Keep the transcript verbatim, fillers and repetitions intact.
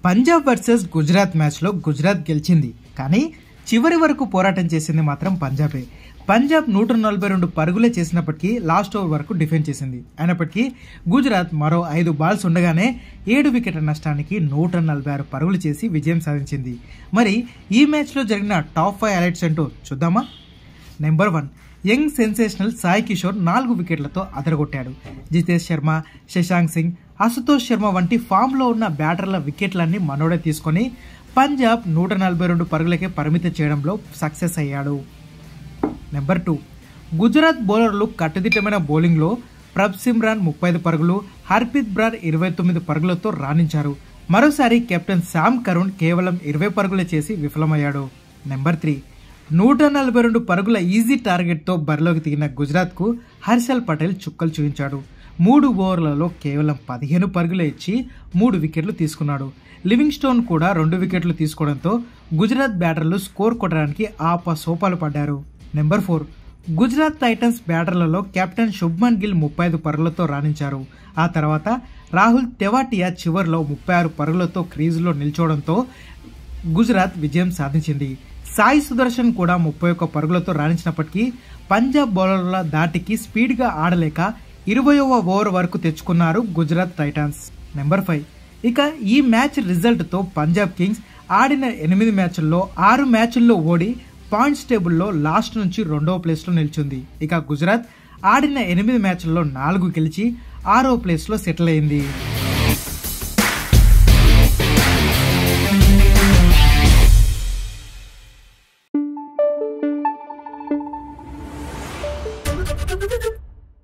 Punjab versus Gujarat మ్యాచ్లో గుజరాత్ గెలిచింది, కానీ చివరి వరకు పోరాటం చేసింది మాత్రం పంజాబే. పంజాబ్ నూట నలభై రెండు పరుగులే చేసినప్పటికీ లాస్ట్ ఓవర్ వరకు డిఫెండ్ చేసింది. అయినప్పటికీ గుజరాత్ మరో ఐదు బాల్స్ ఉండగానే ఏడు వికెట్ల నష్టానికి నూట నలభై ఆరు పరుగులు చేసి విజయం సాధించింది. మరి ఈ మ్యాచ్లో జరిగిన టాప్ ఫైవ్ హైలైట్స్ ఏంటో చూద్దామా. Number one, young sensational Sai Kishore నాలుగు వికెట్లతో అదరగొట్టాడు. జితేష్ శర్మ, శశాంక్ సింగ్, అశుతోష్ శర్మ వంటి ఫామ్లో ఉన్న బ్యాటర్ల వికెట్లన్నీ మనోడే తీసుకొని పంజాబ్ నూట నలభై రెండు పరుగులకే పరిమితం చేయడంలో సక్సెస్ అయ్యాడు. నెంబర్ టూ, గుజరాత్ బౌలర్లు కట్టుదిట్టమైన బౌలింగ్లో ప్రభ్ సిమ్రాన్ ముప్పై ఐదు పరుగులు, హర్ప్రీత్ బ్రార్ ఇరవై తొమ్మిది పరుగులతో రాణించారు. మరోసారి కెప్టెన్ శామ్ కరుణ్ కేవలం ఇరవై పరుగులే చేసి విఫలమయ్యాడు. నెంబర్ త్రీ, నూట నలభై రెండు పరుగుల ఈజీ టార్గెట్తో బరిలోకి దిగిన గుజరాత్కు హర్షల్ పటేల్ చుక్కలు చూపించాడు. మూడు ఓవర్లలో కేవలం పదిహేను పరుగులే ఇచ్చి మూడు వికెట్లు తీసుకున్నాడు. లివింగ్ స్టోన్ కూడా రెండు వికెట్లు తీసుకోవడంతో గుజరాత్ బ్యాటర్లు స్కోర్ కొట్టడానికి ఆప సోపాలు పడ్డారు. నెంబర్ ఫోర్, గుజరాత్ టైటన్స్ బ్యాటర్లలో కెప్టెన్ శుభ్మన్ గిల్ ముప్పై ఐదు పరుగులతో రాణించారు. ఆ తర్వాత రాహుల్ తెవాటియా చివర్లో ముప్పై ఆరు పరుగులతో క్రీజులో నిల్చోవడంతో గుజరాత్ విజయం సాధించింది. సాయి సుదర్శన్ కూడా ముప్పై ఒక్క పరుగులతో రాణించినప్పటికీ పంజాబ్ బౌలర్ల దాటికి స్పీడ్గా ఆడలేక ఇరవయవ ఓవర్ వరకు తెచ్చుకున్నారు గుజరాత్ టైటన్స్. నెంబర్ ఫైవ్, ఇక ఈ మ్యాచ్ రిజల్ట్తో పంజాబ్ కింగ్స్ ఆడిన ఎనిమిది మ్యాచ్ల్లో ఆరు మ్యాచ్ల్లో ఓడి పాయింట్స్ టేబుల్లో లాస్ట్ నుంచి రెండవ ప్లేస్లో నిలిచింది. ఇక గుజరాత్ ఆడిన ఎనిమిది మ్యాచ్ల్లో నాలుగు గెలిచి ఆరో ప్లేస్లో సెటిల్ అయింది.